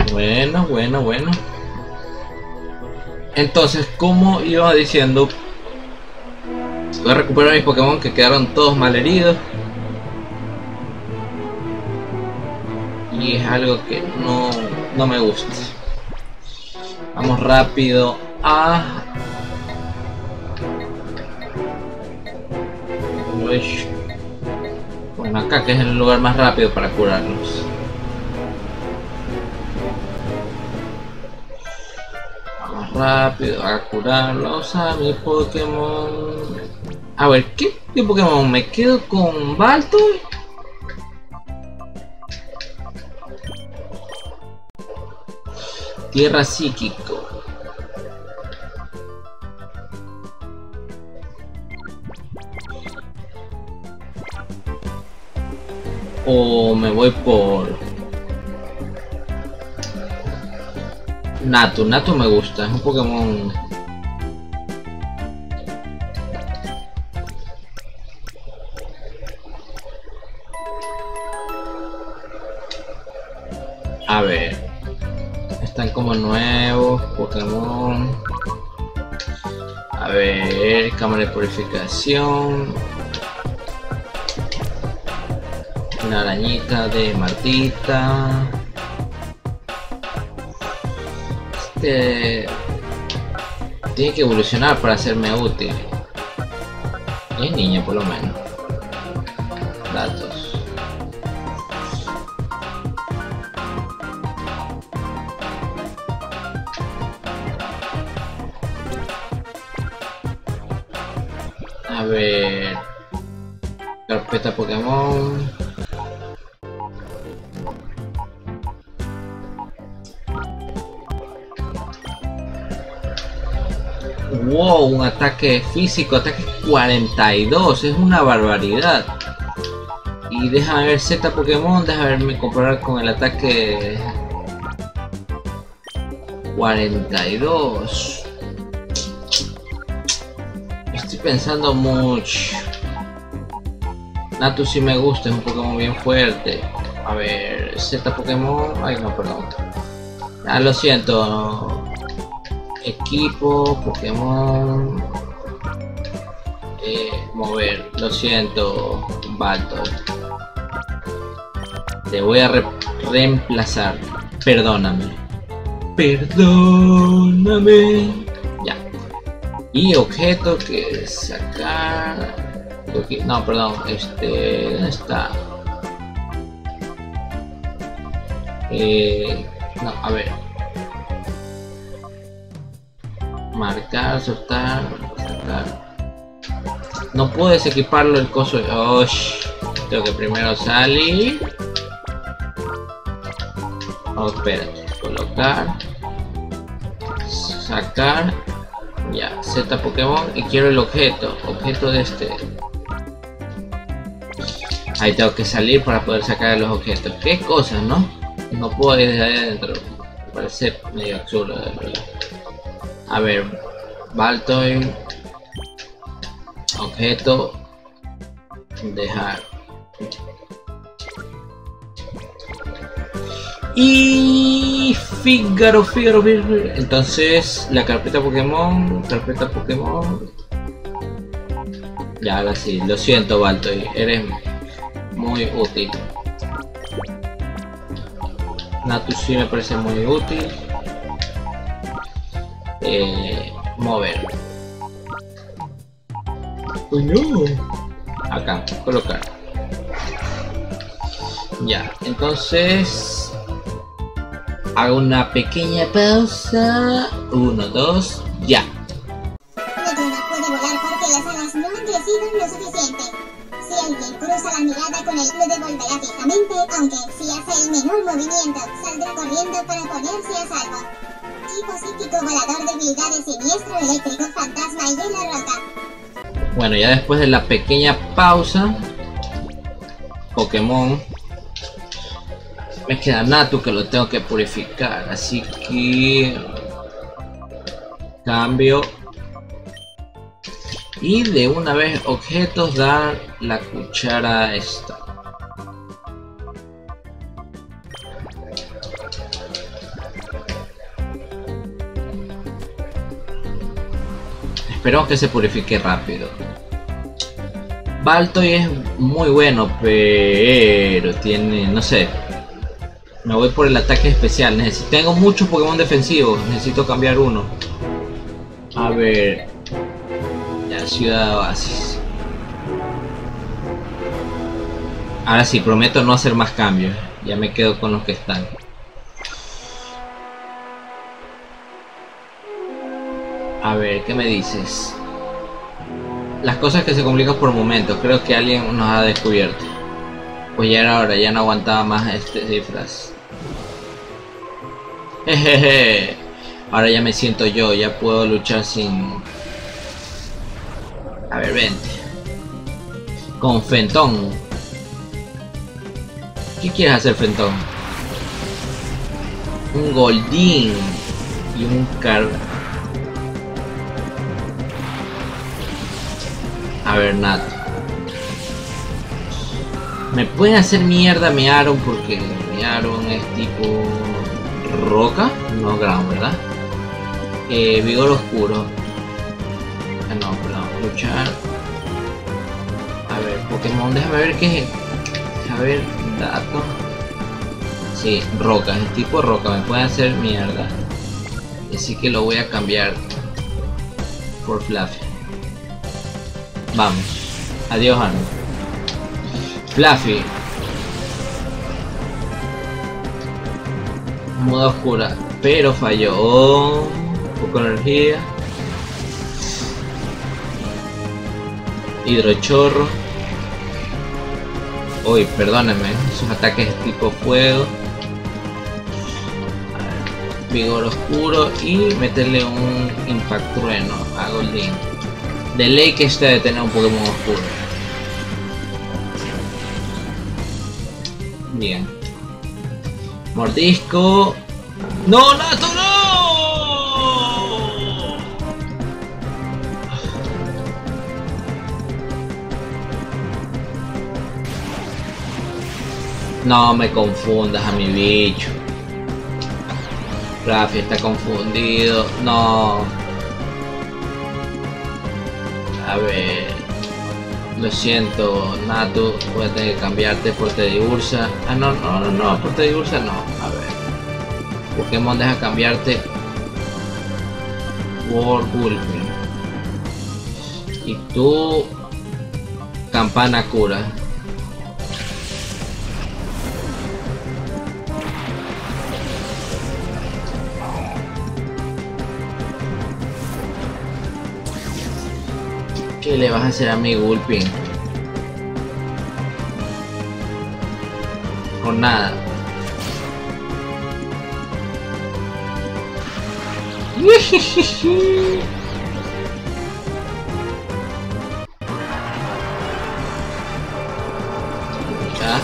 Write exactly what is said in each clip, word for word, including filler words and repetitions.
Bueno, bueno, bueno. Entonces, como iba diciendo, voy a recuperar mis Pokémon que quedaron todos malheridos. Y es algo que no, no me gusta. Vamos rápido a... Bueno, acá que es el lugar más rápido para curarlos. Vamos rápido a curarlos a mi Pokémon. A ver, ¿qué, qué Pokémon? ¿Me quedo con Baltoy? Tierra psíquico. O me voy por Natu. Natu me gusta, es un Pokémon. A ver, están como nuevos Pokémon. A ver, cámara de purificación. Una arañita de Martita. Este tiene que evolucionar para hacerme útil. Es niño por lo menos. Datos. A ver. Carpeta Pokémon. Wow, un ataque físico, ataque cuarenta y dos, es una barbaridad. Y déjame ver Z Pokémon, déjame verme comparar con el ataque cuarenta y dos. Estoy pensando mucho. Natu sí me gusta, es un Pokémon bien fuerte. A ver, Z Pokémon, ay no, perdón. Ah, lo siento. Equipo, Pokémon, eh, mover, lo siento, Baltoy. Te voy a re reemplazar, perdóname, perdóname, ya. Y objeto que sacar, no, perdón, este, ¿dónde está? Eh, no, a ver. Marcar, soltar, sacar. No puedes equiparlo el coso. Oh, tengo que primero salir. Oh, espérate. Colocar. Sacar. Ya. Z Pokémon. Y quiero el objeto. Objeto de este. Ahí tengo que salir para poder sacar los objetos. Qué cosas, ¿no? No puedo ir desde ahí adentro. Me parece medio absurdo, de verdad. A ver, Baltoy, objeto, dejar. Y Fígaro, Fígaro, Fígaro. Entonces, la carpeta Pokémon, carpeta Pokémon. Ya, ahora sí, lo siento Baltoy, eres muy útil. Natu sí me parece muy útil. Eh, mover. Oh, no. Acá, colocar. Ya, entonces hago una pequeña pausa. Uno, dos, ya. Metrona puede volar porque las alas no han crecido lo suficiente. Si alguien cruza la mirada con él, lo devolverá fijamente, aunque si hace el menor movimiento, saldrá corriendo para ponerse a salvo. Tipo psíquico volador, debilidades siniestro, eléctrico, fantasma y hielo roca. Bueno, ya después de la pequeña pausa, Pokémon, me queda Natu que lo tengo que purificar, así que cambio y de una vez objetos, dar la cuchara esta. Esperemos que se purifique rápido. Baltoy es muy bueno, pero tiene, no sé. Me voy por el ataque especial. Necesito, tengo muchos Pokémon defensivos. Necesito cambiar uno. A ver. Ya, Ciudad Oasis. Ahora sí, prometo no hacer más cambios. Ya me quedo con los que están. A ver, ¿qué me dices? Las cosas que se complican por momentos. Creo que alguien nos ha descubierto. Pues ya era hora, ya no aguantaba más este disfraz. Jejeje. Ahora ya me siento yo, ya puedo luchar sin... A ver, vente. Con Fentón. ¿Qué quieres hacer, Fentón? Un Goldeen y un Car... A ver, Nat. Me pueden hacer mierda mi Aron porque mi Aron es tipo roca, no ground, ¿verdad? Eh, vigor oscuro. Ah, no, perdón, luchar. A ver, Pokémon, déjame ver qué es. A ver, dato. Sí, roca, es tipo roca, me pueden hacer mierda. Así que lo voy a cambiar por Fluffy. Vamos. Adiós, Arno. Fluffy. Moda oscura. Pero falló. Oh, poco energía. Hidrochorro. Uy, perdónenme. Esos ataques tipo fuego. A ver, vigor oscuro. Y meterle un Impact Trueno a Goldeen. De ley que este de tener un Pokémon oscuro. Bien. Mordisco. ¡No, Nato, no! No me confundas a mi bicho. Rafi está confundido. No. A ver, lo siento, Natu, voy a tener que cambiarte por Teddiursa. Ah, no, no, no, no, por Teddiursa no. A ver, Pokémon, deja cambiarte por Gulpin. Y tú, Campana Cura. ¿Qué le vas a hacer a mi Gulpin? Con nada. Ya.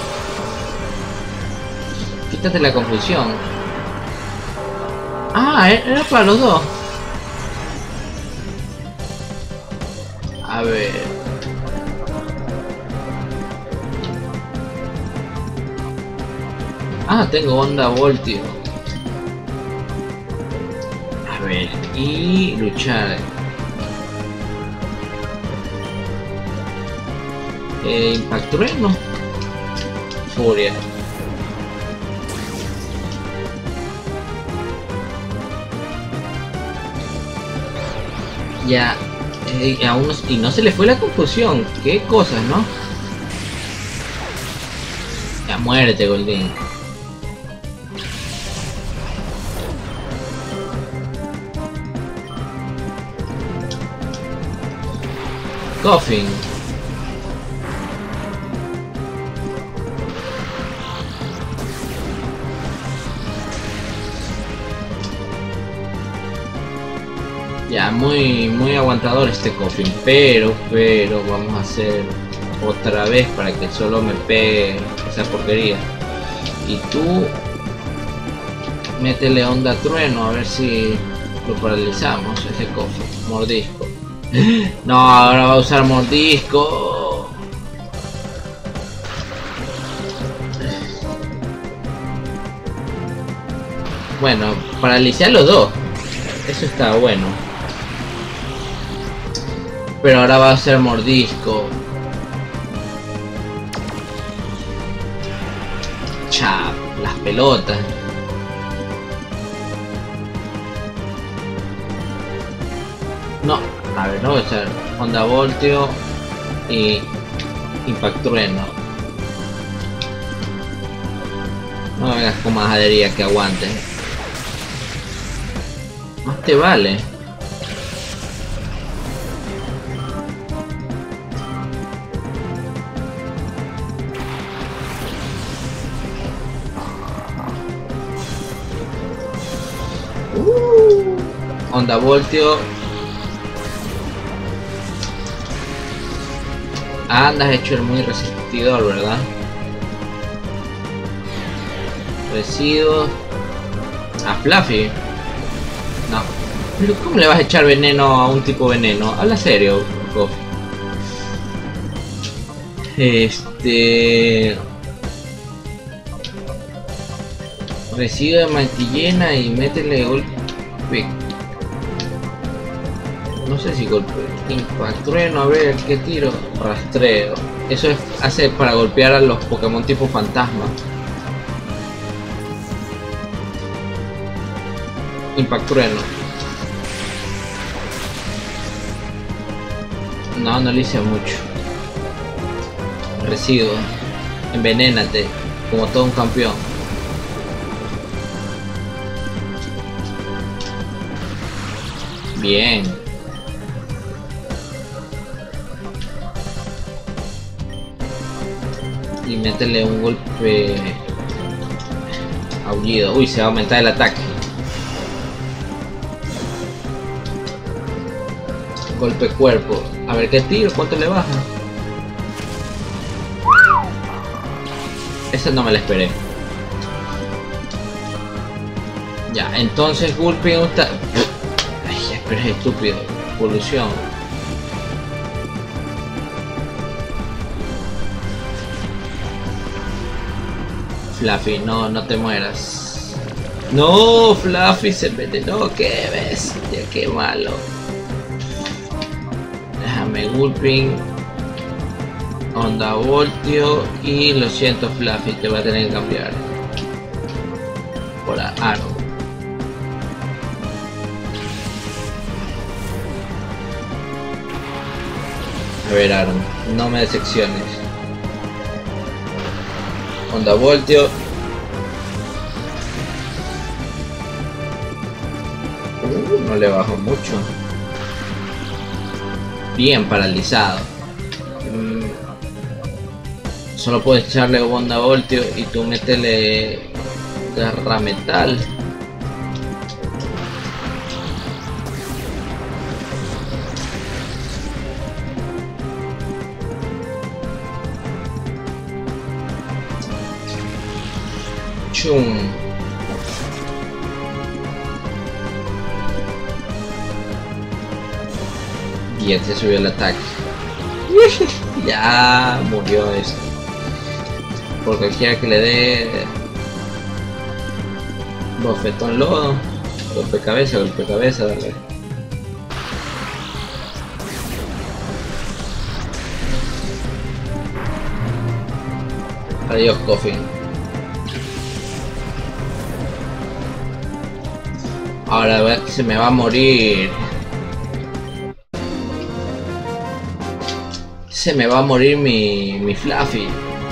Quítate la confusión. Ah, era para los dos. A ver. Ah, tengo onda Voltio. A ver, y luchar. Eh, Impact Trueno. Furia. Ya. Eh, a unos, y no se le fue la confusión. Qué cosas, ¿no? Ya, muérete, Goldeen. Coffin. Ya, muy muy aguantador este Coffin, pero, pero vamos a hacer otra vez para que solo me pegue esa porquería. Y tú métele onda trueno a ver si lo paralizamos, ese Coffin. Mordisco. No, ahora va a usar mordisco. Bueno, paralizar los dos. Eso está bueno. Pero ahora va a ser mordisco. Chap, las pelotas. No, a ver, no voy a echar onda voltio y impact trueno. No me vengas con majadería que aguante. Más te vale. Uh, onda voltio. Andas hecho el muy resistidor, ¿verdad? Residuos. A Fluffy. No. Pero ¿cómo le vas a echar veneno a un tipo veneno? Habla serio, Coffee. Este... Residuo de mantillena y métele golpe. No sé si golpe. Impact trueno, a ver qué tiro. Rastreo. Eso es, hace para golpear a los Pokémon tipo fantasma. Impact trueno. No, no le hice mucho. Residuo. Envenénate. Como todo un campeón. Bien. Y métele un golpe. Aullido. Uy, se va a aumentar el ataque. Golpe cuerpo. A ver qué tiro, cuánto le baja. Esa no me la esperé. Ya, entonces Gulpin está... Ay, pero es estúpido. Evolución. Fluffy, no, no te mueras. No, Fluffy se envenenó, qué bestia, qué malo. Déjame Gulpin, onda voltio y lo siento Fluffy, te va a tener que cambiar por Aro. A ver Aaron, no me decepciones. Onda voltio. Uh, no le bajo mucho. Bien paralizado. Mm. Solo puedes echarle onda voltio y tú métele garra metal. Chum. Bien, se subió el ataque. Ya murió esto. Por cualquiera que le dé bofetón lodo. Golpe cabeza, golpe cabeza, dale. Adiós, Coffee. Ahora se me va a morir. Se me va a morir mi, mi Fluffy.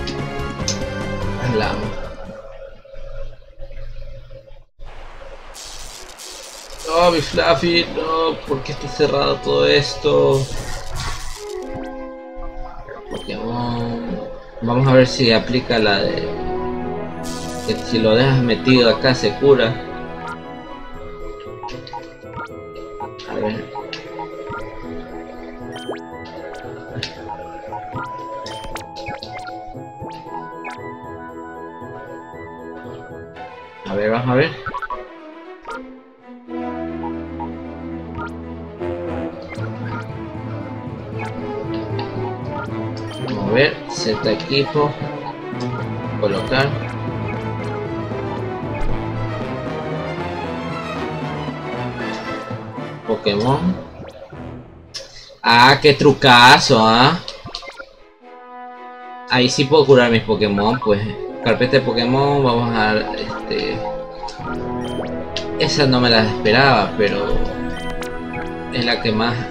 La... No, mi Fluffy, no, ¿por qué está cerrado todo esto? Pokémon. Vamos a ver si aplica la de... que si lo dejas metido acá se cura. A ver. A ver, vamos a ver. Mover, Z equipo, colocar. Pokémon. Ah, qué trucazo, ¿ah? ¿eh? Ahí sí puedo curar mis Pokémon, pues. Carpeta de Pokémon, vamos a dar, este... esa no me la esperaba, pero... es la que más...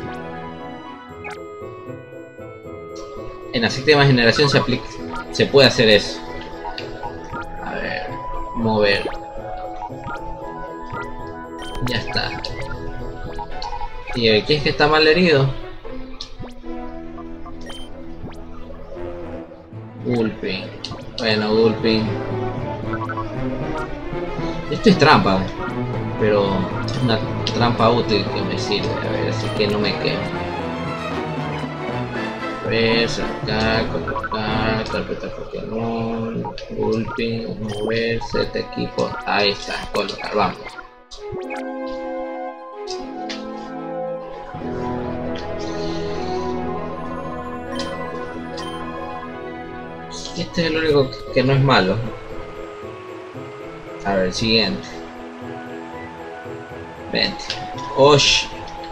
en la séptima generación se aplica... se puede hacer eso. A ver... mover. Ya está. ¿Y aquí es que está mal herido? Gulping. Bueno, Gulping. Esto es trampa, pero es una trampa útil que me sirve. A ver, así que no me quedo. A ver, sacar, colocar, carpeta Pokémon, Gulping, mover, set equipo. Ahí está, colocar, vamos. Este es el único que no es malo. A ver, siguiente. Vente. Osh.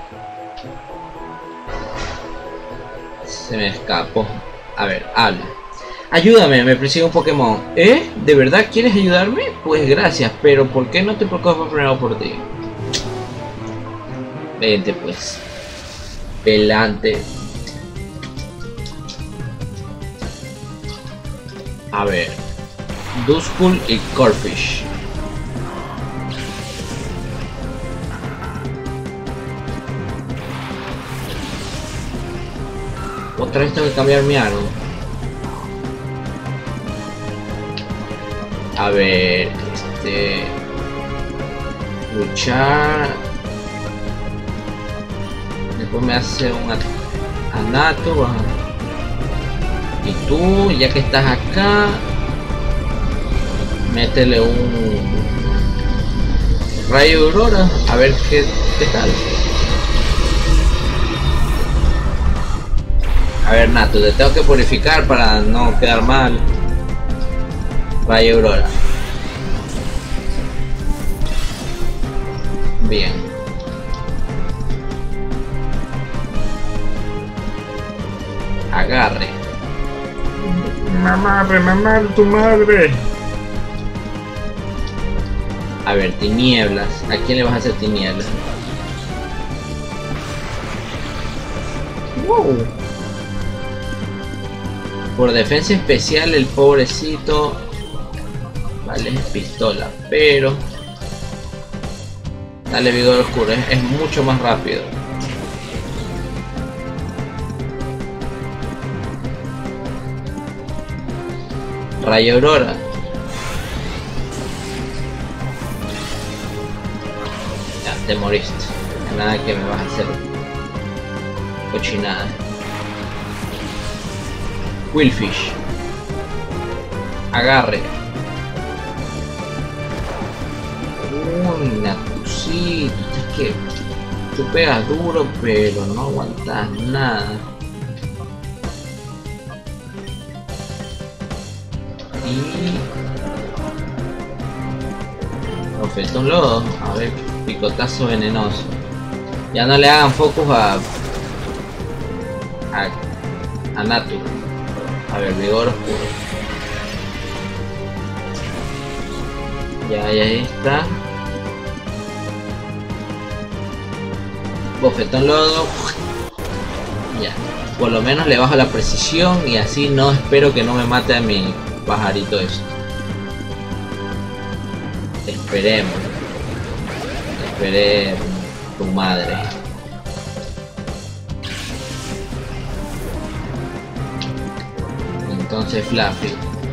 Se me escapó. A ver, habla. Ayúdame, me persigue un Pokémon. ¿Eh? ¿De verdad quieres ayudarme? Pues gracias, pero ¿por qué no te preocupas primero por ti? Vente pues. Pelante. A ver, Duskull y Corphish. Otra vez tengo que cambiar mi árbol. A ver, este... luchar. Después me hace un Anato. Baja. Y tú, ya que estás acá, métele un rayo aurora, a ver qué, qué tal. A ver, Nato, te tengo que purificar para no quedar mal. Rayo aurora. Bien. Agarre. Mamá, mamá, tu madre. A ver, tinieblas. ¿A quién le vas a hacer tinieblas? Wow. Por defensa especial el pobrecito. Vale, es pistola, pero... dale vigor oscuro, es, es mucho más rápido. Rayo aurora. Ya, te moriste. Nada que me vas a hacer cochinada. Qwilfish. Agarre. Uy, Natucito. Es que tú pegas duro, pero no aguantas nada. Y... Profeta un lodo. A ver, picotazo venenoso. Ya no le hagan focus a... A, a Natu. A ver, vigor oscuro. Ya, ya está. Bofetón lodo. Ya. Por lo menos le bajo la precisión y así no espero que no me mate a mi pajarito eso. Esperemos. Esperemos. Tu madre. Entonces Fluffy.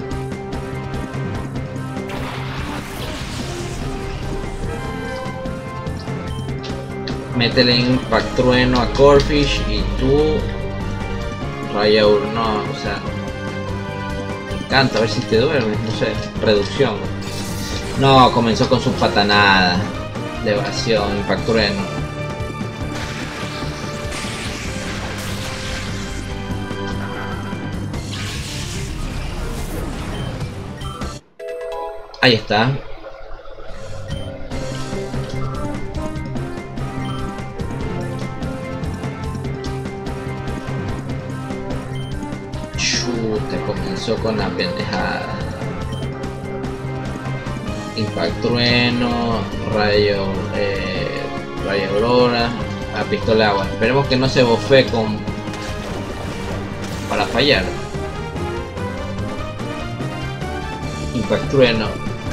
Métele Impact Trueno a Corphish y tú Rayo no, o sea, me encanta, a ver si te duermes, no sé, reducción. No, comenzó con su patanada de evasión, Impact Trueno. Ahí está. empezó con la pendejada. Impacto trueno, rayo, eh, rayo aurora, la pistola de agua. Esperemos que no se bofee con para fallar. Impacto trueno.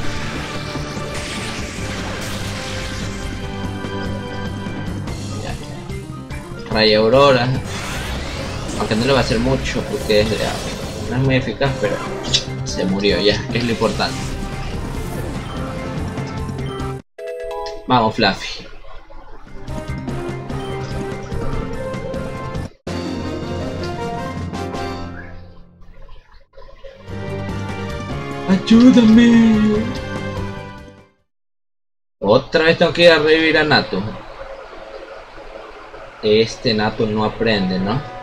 Ya. Rayo aurora. Aunque no le va a hacer mucho porque es de agua. No es muy eficaz, pero se murió ya, que es lo importante. Vamos, Fluffy. ¡Ayúdame! Otra vez tengo que ir a revivir a Natu. Este Natu no aprende, ¿no?